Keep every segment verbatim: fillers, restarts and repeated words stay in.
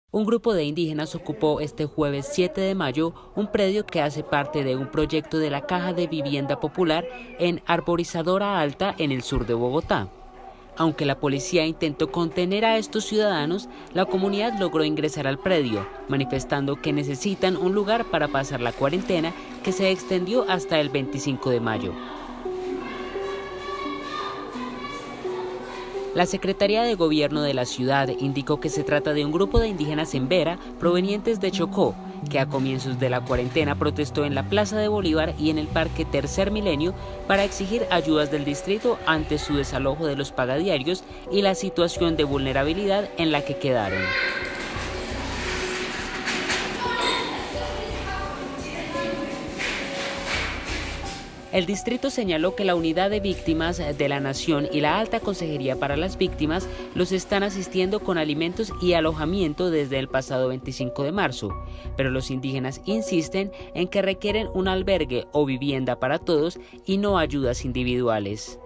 Un grupo de indígenas ocupó este jueves siete de mayo un predio que hace parte de un proyecto de la Caja de Vivienda Popular en Arborizadora Alta, en el sur de Bogotá. Aunque la policía intentó contener a estos ciudadanos, la comunidad logró ingresar al predio, manifestando que necesitan un lugar para pasar la cuarentena, que se extendió hasta el veinticinco de mayo. La Secretaría de Gobierno de la ciudad indicó que se trata de un grupo de indígenas en Vera, provenientes de Chocó, que a comienzos de la cuarentena protestó en la Plaza de Bolívar y en el Parque Tercer Milenio para exigir ayudas del distrito ante su desalojo de los pagadiarios y la situación de vulnerabilidad en la que quedaron. El distrito señaló que la Unidad de Víctimas de la Nación y la Alta Consejería para las Víctimas los están asistiendo con alimentos y alojamiento desde el pasado veinticinco de marzo, pero los indígenas insisten en que requieren un albergue o vivienda para todos y no ayudas individuales.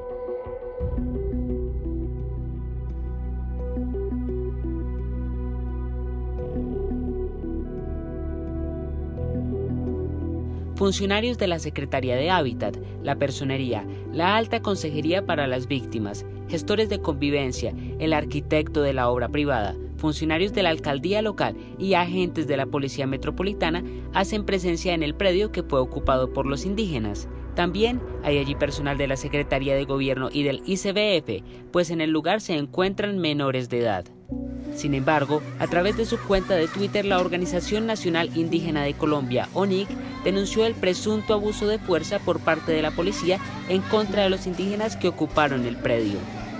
Funcionarios de la Secretaría de Hábitat, la Personería, la Alta Consejería para las Víctimas, gestores de convivencia, el arquitecto de la obra privada, funcionarios de la alcaldía local y agentes de la Policía Metropolitana hacen presencia en el predio que fue ocupado por los indígenas. También hay allí personal de la Secretaría de Gobierno y del I C B F, pues en el lugar se encuentran menores de edad. Sin embargo, a través de su cuenta de Twitter, la Organización Nacional Indígena de Colombia, O N I C, denunció el presunto abuso de fuerza por parte de la policía en contra de los indígenas que ocuparon el predio.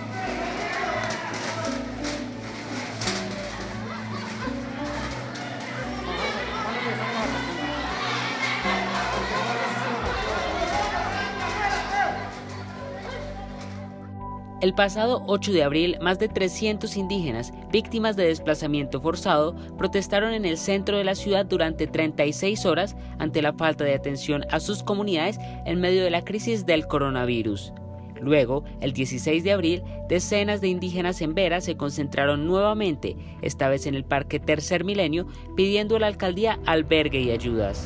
El pasado ocho de abril, más de trescientos indígenas, víctimas de desplazamiento forzado, protestaron en el centro de la ciudad durante treinta y seis horas ante la falta de atención a sus comunidades en medio de la crisis del coronavirus. Luego, el dieciséis de abril, decenas de indígenas en Vera se concentraron nuevamente, esta vez en el Parque Tercer Milenio, pidiendo a la alcaldía albergue y ayudas.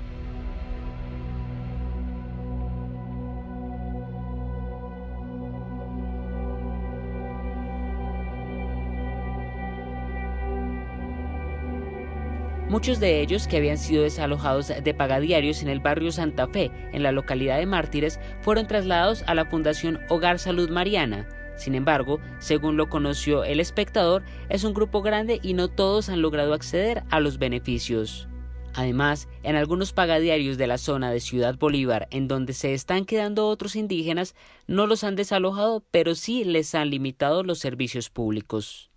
Muchos de ellos, que habían sido desalojados de pagadiarios en el barrio Santa Fe, en la localidad de Mártires, fueron trasladados a la Fundación Hogar Salud Mariana. Sin embargo, según lo conoció El Espectador, es un grupo grande y no todos han logrado acceder a los beneficios. Además, en algunos pagadiarios de la zona de Ciudad Bolívar, en donde se están quedando otros indígenas, no los han desalojado, pero sí les han limitado los servicios públicos.